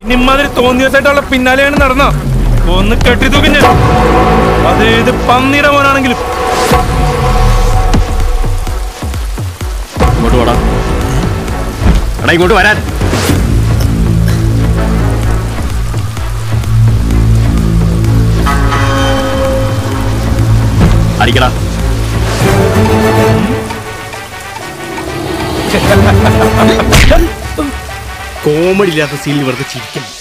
നിമ്മാതിരി തോന്നിയതായിട്ടുള്ള പിന്നാലെയാണ് നടന്ന ഒന്ന് കെട്ടി തൂക്കിഞ്ഞ അതേത് പന്നിയുടെ മോനാണെങ്കിലും. ഇങ്ങോട്ട് പോടാ. എടാ ഇങ്ങോട്ട് വരാൻ. അടിക്കടാ. കോമഡി ഇല്ലാത്ത സീനിൽ വെറുതെ ചിരിക്കണം.